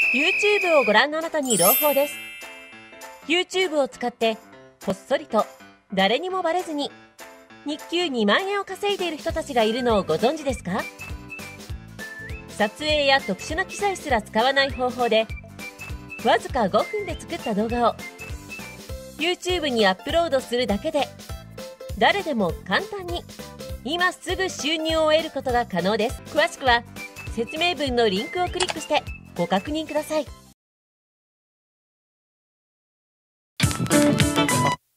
YouTube をご覧のあなたに朗報です。YouTube を使ってこっそりと誰にもバレずに日給2万円を稼いでいる人たちがいるのをご存知ですか？撮影や特殊な機材すら使わない方法でわずか5分で作った動画を YouTube にアップロードするだけで誰でも簡単に今すぐ収入を得ることが可能です。詳しくは説明文のリンクをクリックしてご確認ください。